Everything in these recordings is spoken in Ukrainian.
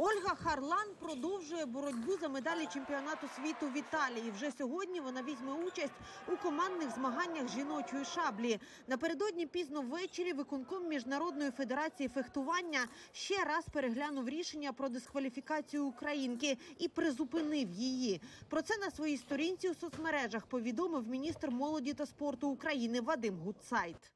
Ольга Харлан продовжує боротьбу за медалі чемпіонату світу в Італії. Вже сьогодні вона візьме участь у командних змаганнях жіночої шаблі. Напередодні пізно ввечері виконком Міжнародної федерації фехтування ще раз переглянув рішення про дискваліфікацію українки і призупинив її. Про це на своїй сторінці у соцмережах повідомив міністр молоді та спорту України Вадим Гутцайт.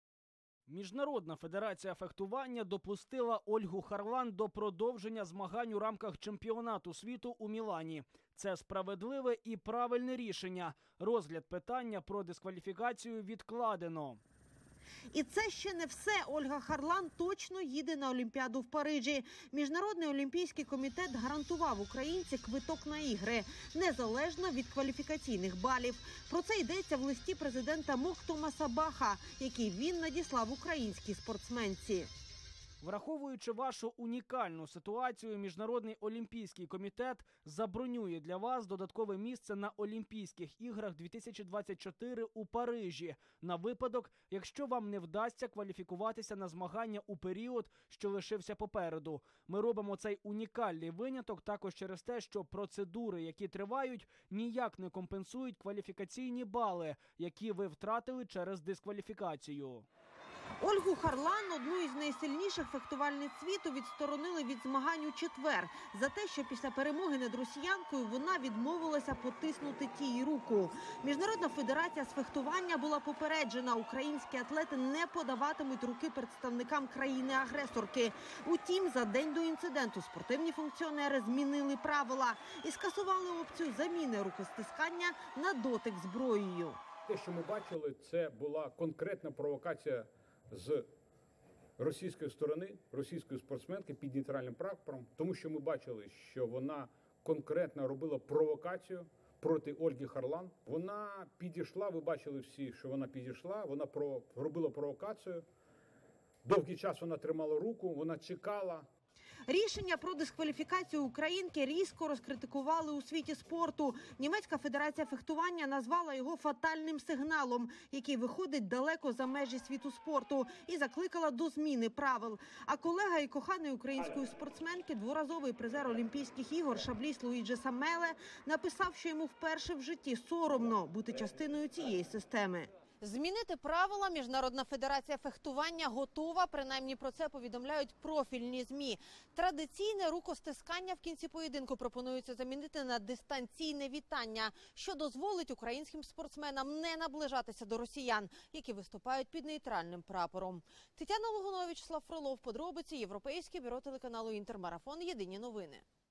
Міжнародна федерація фехтування допустила Ольгу Харлан до продовження змагань у рамках чемпіонату світу у Мілані. Це справедливе і правильне рішення. Розгляд питання про дискваліфікацію відкладено. І це ще не все. Ольга Харлан точно їде на Олімпіаду в Парижі. Міжнародний олімпійський комітет гарантував українці квиток на ігри, незалежно від кваліфікаційних балів. Про це йдеться в листі президента Мохтома Сабаха, який він надіслав українській спортсменці. Враховуючи вашу унікальну ситуацію, Міжнародний олімпійський комітет забронює для вас додаткове місце на Олімпійських іграх 2024 у Парижі на випадок, якщо вам не вдасться кваліфікуватися на змагання у період, що лишився попереду. Ми робимо цей унікальний виняток також через те, що процедури, які тривають, ніяк не компенсують кваліфікаційні бали, які ви втратили через дискваліфікацію. Ольгу Харлан, одну із найсильніших фехтувальниць світу, відсторонили від змагань у четвер за те, що після перемоги над росіянкою вона відмовилася потиснути тій руку. Міжнародна федерація з фехтування була попереджена, українські атлети не подаватимуть руки представникам країни-агресорки. Утім, за день до інциденту спортивні функціонери змінили правила і скасували опцію заміни рукостискання на дотик зброєю. Те, що ми бачили, це була конкретна провокація з російської сторони, російської спортсменки під нейтральним прапором, тому що ми бачили, що вона конкретно робила провокацію проти Ольги Харлан. Вона підійшла, ви бачили всі, що вона підійшла, вона робила провокацію. Довгий час вона тримала руку, вона чекала. Рішення про дискваліфікацію українки різко розкритикували у світі спорту. Німецька федерація фехтування назвала його фатальним сигналом, який виходить далеко за межі світу спорту, і закликала до зміни правил. А колега і коханий української спортсменки, дворазовий призер Олімпійських ігор, шабліст Луїджі Самеле, написав, що йому вперше в житті соромно бути частиною цієї системи. Змінити правила Міжнародна федерація фехтування готова, принаймні про це повідомляють профільні ЗМІ. Традиційне рукостискання в кінці поєдинку пропонується замінити на дистанційне вітання, що дозволить українським спортсменам не наближатися до росіян, які виступають під нейтральним прапором. Тетяна Логунович, Слав Фролов, подробиці, Європейське бюро телеканалу «Інтермарафон», єдині новини.